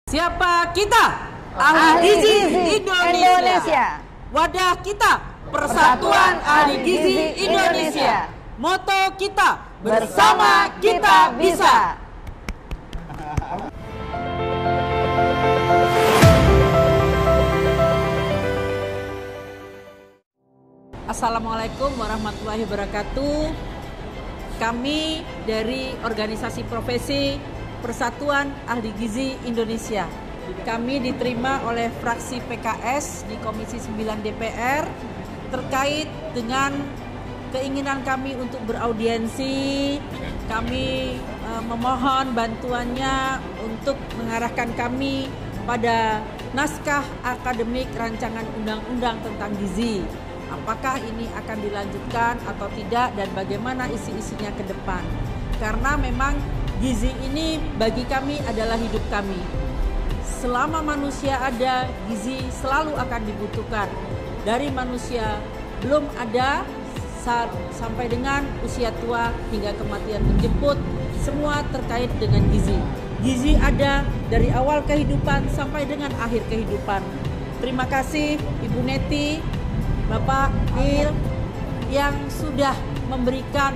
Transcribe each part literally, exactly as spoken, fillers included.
Siapa kita? Ahli Gizi Indonesia. Indonesia. Wadah kita, Persatuan Ahli Gizi Indonesia. Moto kita, bersama kita bisa. Assalamualaikum warahmatullahi wabarakatuh. Kami dari organisasi profesi Persatuan Ahli Gizi Indonesia. Kami diterima oleh fraksi P K S di Komisi sembilan D P R terkait dengan keinginan kami untuk beraudiensi. Kami e, memohon bantuannya untuk mengarahkan kami pada naskah akademik rancangan undang-undang tentang gizi. Apakah ini akan dilanjutkan atau tidak dan bagaimana isi-isinya ke depan. Karena memang gizi ini bagi kami adalah hidup kami. Selama manusia ada, gizi selalu akan dibutuhkan. Dari manusia belum ada saat, sampai dengan usia tua hingga kematian menjemput, semua terkait dengan gizi. Gizi ada dari awal kehidupan sampai dengan akhir kehidupan. Terima kasih Ibu Neti, Bapak Bil yang sudah memberikan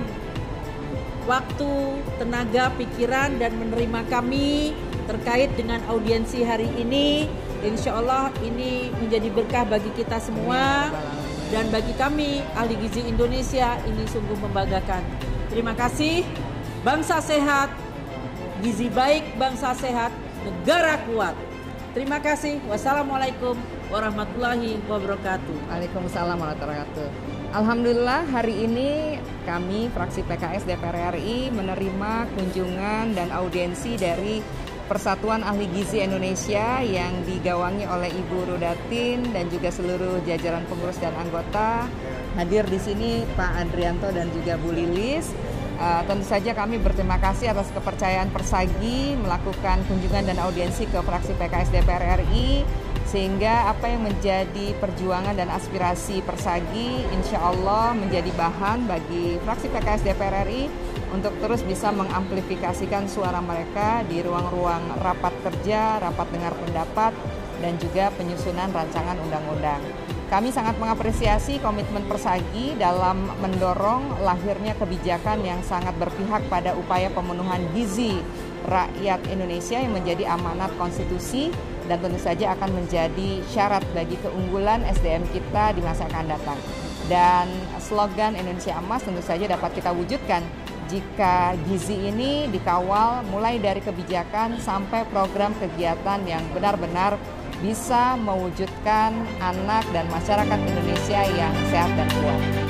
waktu, tenaga, pikiran dan menerima kami terkait dengan audiensi hari ini. Insya Allah ini menjadi berkah bagi kita semua dan bagi kami Ahli Gizi Indonesia ini sungguh membanggakan. Terima kasih. Bangsa sehat, gizi baik, bangsa sehat, negara kuat. Terima kasih. Wassalamualaikum warahmatullahi wabarakatuh. Waalaikumsalam warahmatullahi wabarakatuh. Alhamdulillah hari ini kami fraksi P K S D P R R I menerima kunjungan dan audiensi dari Persatuan Ahli Gizi Indonesia yang digawangi oleh Ibu Rudatin dan juga seluruh jajaran pengurus dan anggota. Hadir di sini Pak Adrianto dan juga Bu Lilis. Uh, tentu saja kami berterima kasih atas kepercayaan Persagi melakukan kunjungan dan audiensi ke fraksi P K S D P R R I, sehingga apa yang menjadi perjuangan dan aspirasi Persagi insya Allah menjadi bahan bagi fraksi P K S D P R R I untuk terus bisa mengamplifikasikan suara mereka di ruang-ruang rapat kerja, rapat dengar pendapat, dan juga penyusunan rancangan undang-undang. Kami sangat mengapresiasi komitmen Persagi dalam mendorong lahirnya kebijakan yang sangat berpihak pada upaya pemenuhan gizi rakyat Indonesia yang menjadi amanat konstitusi dan tentu saja akan menjadi syarat bagi keunggulan S D M kita di masa akan datang. Dan slogan Indonesia Emas tentu saja dapat kita wujudkan jika gizi ini dikawal mulai dari kebijakan sampai program kegiatan yang benar-benar bisa mewujudkan anak dan masyarakat Indonesia yang sehat dan kuat.